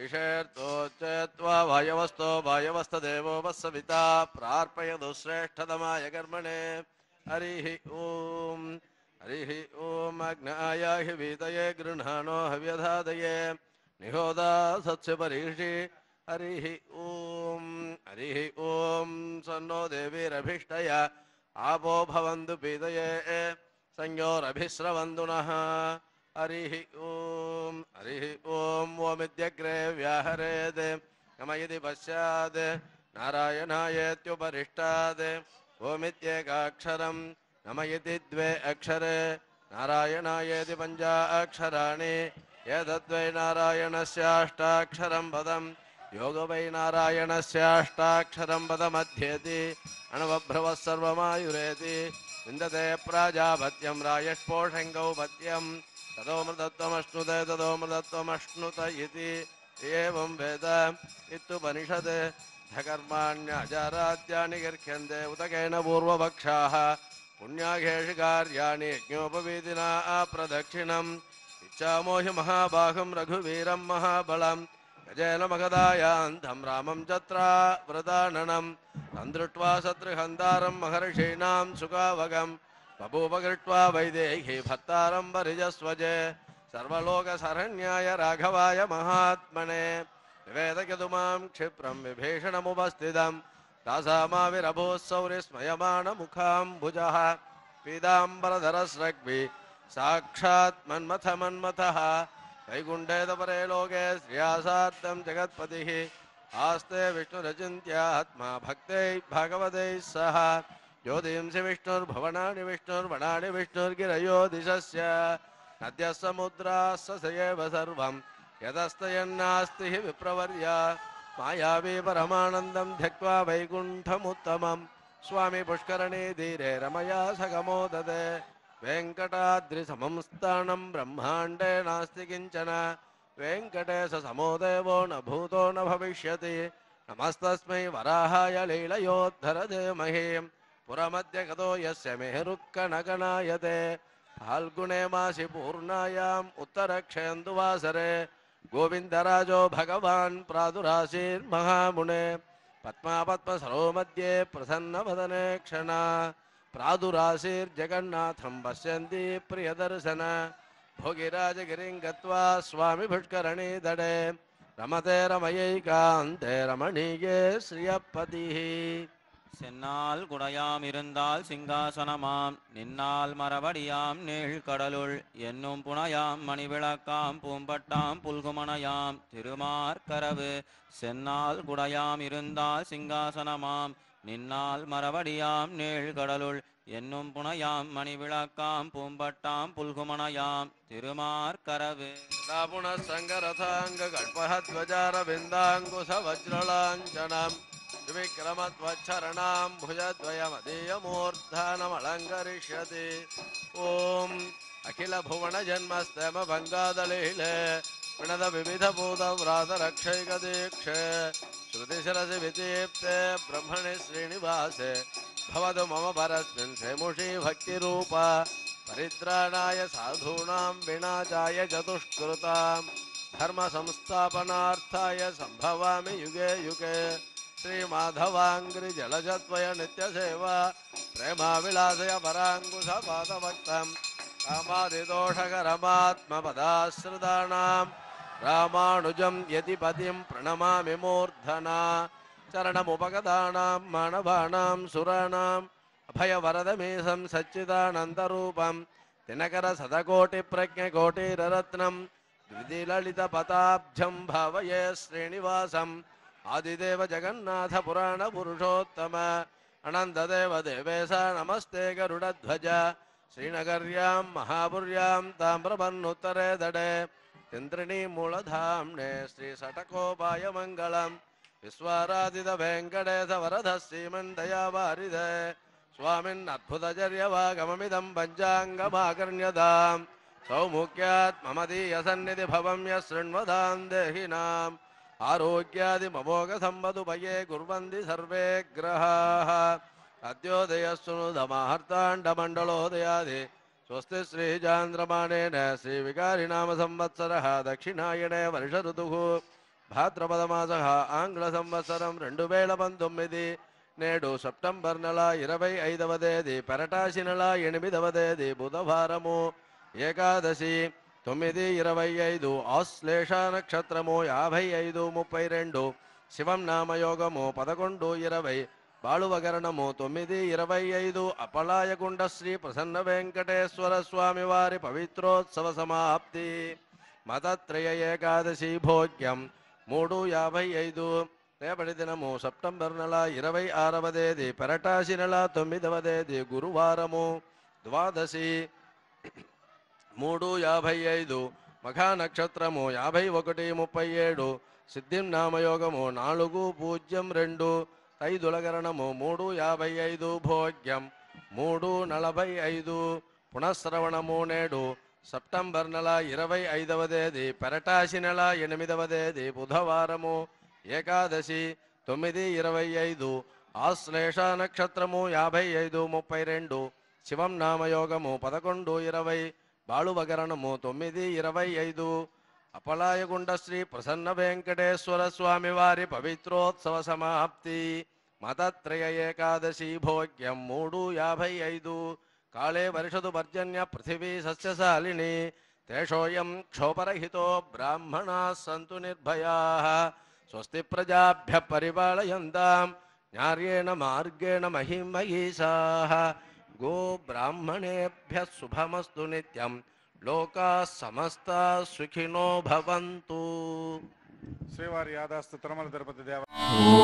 विषेर्तोच्चयत्वा वायवस्तो वायवस्तदेवो वत्सविता प्रार्पयतु श्रेष्ठतमाय कर्मणे हरिः ॐ अग्नाय हि वीतये गृह्णानो हव्यधादये निहोदा सत्स्य परीक्षि हरिः ॐ सन्नो देवीरभिष्टय आपो भवन्तु पीतये संयोरभिस्रवन्तु नः हरिः ॐ ओमित्यग्रे व्याहरेत् नम यदि पश्यात् नारायणायेत्युपरिष्टात् ओमित्येकाक्षरं नम यदि द्वे अक्षरे नारायणायेति पञ्चाक्षराणि एतद्वै नारायणस्याष्टाक्षरं पदं योगो वै नारायणस्याष्टाक्षरं पदमध्येति अणवभ्रवः सर्वमायुरेति विन्दते प्राजापत्यं रायष्पोषङ्गौपत्यं तदोमृतत्वमश्नुत इति एवं वेद इत्युपनिषत् धकर्माण्यजाराद्यानि गर्ह्यन्ते उदकेन पूर्वपक्षाः पुण्याघेषु कार्याणि यज्ञोपवीतिना प्रदक्षिणम् इच्छामोहि महाबाहुं रघुवीरं महाबलं गजेन मगधायान्तं रामं चत्रावृताननं तं दृष्ट्वा शत्रुहन्तारं महर्षीणां सुखावगं बभूवकृत्वा वैदेही भर्तारं परिजस्वजे सर्वलोकशरण्याय राघवाय महात्मने निवेदयतु क्षिप्रं विभीषणमुपस्थितं तासामाविरभूः सौरिस्मयमानमुखाम्बुजः पीताम्बरधरस्रग्भि साक्षात् मन्मथः वैकुण्ठेतपरे लोके श्रियासार्थं जगत्पतिः आस्ते विष्णुरचिन्त्यात्मा भक्तैः भागवतैः सह ज्योतिंसि विष्णुर्भवनानि विष्णुर्वनानि विष्णुर्गिरयो दिशस्य नद्यः समुद्राः सयैव सर्वं यतस्तयन्नास्ति हि विप्रवर्य मायावी परमानन्दं ध्यक्त्वा वैकुण्ठमुत्तमं स्वामी पुष्करणी तीरे रमया सगमोदते वेङ्कटाद्रिसमं स्थानं ब्रह्माण्डे नास्ति किञ्चन वेङ्कटेशसमो देवो न भूतो न भविष्यति नमस्तस्मै वराहाय लीलयोद्धरते महीं पुरमद्य गतो यस्य मेरुक्कणगणायते फाल्गुणे मासि पूर्णायाम् उत्तरक्षयन्दुवासरे गोविन्दराजो भगवान् प्रादुरासीर्महामुने पद्मापद्मसरो मध्ये प्रसन्नवदने क्षणा प्रादुरासीर्जगन्नाथं पश्यन्ति प्रियदर्शन भोगिराजगिरिं गत्वा स्वामी पुष्करणी दडे रमते रमयैकान्ते रमणीये श्रियपतिः சென்னால் குடையாம் இருந்தால் சிங்காசனமாம் நின்னால் மரவடியாம் நீழ்கடலுள் என்னும் புனையாம் மணிவிளக்காம் பூம்பட்டாம் புல்குமணையாம் திருமார்கரவு சென்னால் குடையாம் இருந்தால் சிங்காசனமாம் நின்னால் மரவடியாம் நீழ்கடலுள் என்னும் புனையாம் மணிவிளக்காம் பூம்பட்டாம் புல்குமணையாம் திருமார்கரவு புனசங்கரதாங்க கல்பஹத்வஜாரவிந்தாங்குச வஜ்ரலாஞ்சனம் विक्रमत्वच्छरणां भुजद्वयमदीयमूर्धानमलङ्करिष्यति ॐ अखिलभुवनजन्मस्तमभङ्गादलीले प्रणतविविधभूतव्रातरक्षैकदीक्षे श्रुतिशिरसि विदीप्ते ब्रह्मणि श्रीनिवासे भवतु मम परस्मिन् सेमुषी भक्तिरूपा परित्राणाय साधूनां विनाशाय चतुष्कृतां धर्मसंस्थापनार्थाय सम्भवामि युगे युगे श्रीमाधवांग्रि जलजत्वय नित्यसेवा प्रेमाविलासय पराङ्कुशपादभक्तं कामादिदोषकरमात्मपदाश्रितानां रामानुजं यतिपतिं प्रणमामि मूर्धना चरणमुपगतानां मानवानां सुराणाम् अभयवरदमीशं सच्चिदानन्दरूपं दिनकरशतकोटिप्रज्ञकोटिरत्नं द्विदिललितपदाब्जं भावये श्रीनिवासम् आदिदेव जगन्नाथ पुराण पुरुषोत्तम अनन्तदेव देवेश नमस्ते गरुडध्वज श्रीनगर्यां महापुर्यां ताम्रपर्णोत्तरे दडे तिन्त्रिणी मूलधाम्ने श्रीषटकोपाय मङ्गलम् विश्वाराधित वेङ्कटेश वरद श्रीमन्दयावारिधे स्वामिन् अद्भुतचर्यवागममिदं पञ्चाङ्गमाकर्ण्यताम् सौमुख्यात् मम दीयसन्निधि भवं यः शृण्वतां देहिनाम् आरोग्यादिममोघसम्पदुपये कुर्वन्ति सर्वे ग्रहाः अद्योदयस्सुनुधमाहर्ताण्डमण्डलोदयादि स्वस्ति श्रीचान्द्रमाणेन श्रीविकारिनाम संवत्सरः दक्षिणायने वर्ष ऋतुः భాద్రపదమాస ఆంగ్ల సంవత్సరం 2019 నేడు సెప్టెంబర్ నెల 25వ తేదీ పెరటాసి నెల 8వ తేదీ బుధవారము ఏకాదశి 9:25 ఆశ్లేష నక్షత్రము 55:32 శివం నామయోగము 11:20 బాళువగరణము 9:25 అపలాయగుండ శ్రీ ప్రసన్న వెంకటేశ్వర స్వామి వారి పవిత్రోత్సవ సమాప్తి మతత్రయ ఏకాదశి భోగ్యం 3:55 రేపటి దినము సెప్టెంబర్ నెల 26వ తేదీ పెరటాసి నెల 9వ తేదీ గురువారము ద్వాదశి 3:55 మఖా నక్షత్రము 51:37 సిద్ధిం నామయోగము 4:02 తైదులగరణము 3:55 భోగ్యం 3:45 పునఃశ్రవణము నేడు సెప్టెంబర్ నెల 25వ తేదీ పెరటాసి నెల 8వ తేదీ బుధవారము ఏకాదశి 9:25 ఆశ్లేష నక్షత్రము 55:32 శివం నామయోగము 11:20 బాళువగరణము 9:25 అపలాయగుండ శ్రీ ప్రసన్న వెంకటేశ్వర స్వామి వారి పవిత్రోత్సవ సమాప్తి మతత్రయ ఏకాదశి భోగ్యం 3:55 కాళే వర్షతు పర్జన్య పృథివీ సస్యశాలిని తేషోయం క్షోపరహితో బ్రాహ్మణా సంతు నిర్భయా స్వస్తి ప్రజాభ్య పరిపాలయంతాం న్యాయేన మార్గేణ మహిమహీషాః గో బ్రాహ్మణేభ్య శుభమస్తు నిత్యం లోకా సమస్తా సుఖినో భవంతు. శ్రీవారి యాదాస్తు తిరుమల తిరుపతి దేవ